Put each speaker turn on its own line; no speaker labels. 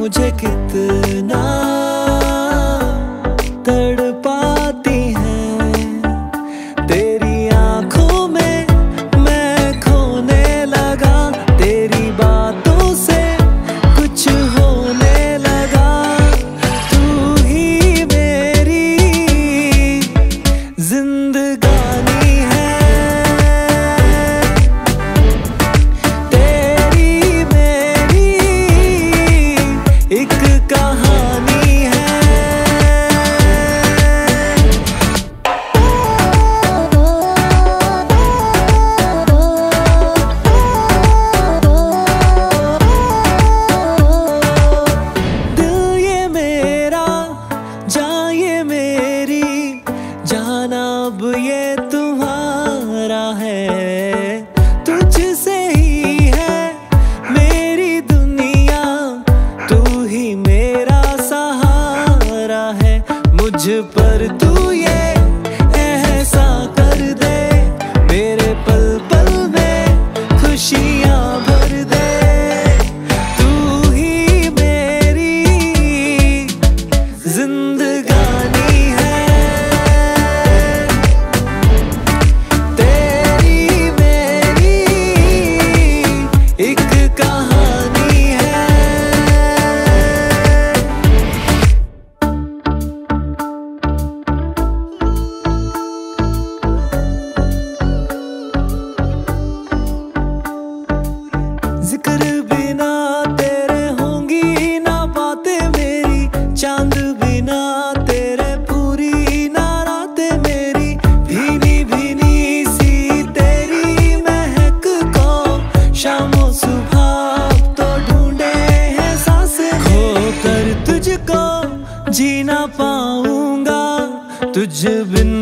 मुझे कितना तड़पाती हैं। तेरी आंखों में मैं खोने लगा, तेरी बातों से कुछ होने लगा। तू ही मेरी जिंदगानी है, तेरी मेरी एक कहानी है। दिल ये मेरा, जान ये मेरी, जाना अब ये तुम्हारा है। तुझसे ही है मेरी दुनिया, तू ही मेरा सहारा है। मुझ पर तू ये एहसास कर दे, मेरे पल पल में खुशियां भर दे। तू ही मेरी जिंदगानी है, तेरी मेरी एक कहानी है। जिक्र बिना तेरे होंगी ना बातें मेरी, चांद बिना तेरे पूरी ना रातें मेरी। भीनी भीनी सी तेरी महक को शामों सुबह तो ढूंढे हैं सांसें। खोकर तुझको जी ना पाऊंगा, तुझ बिन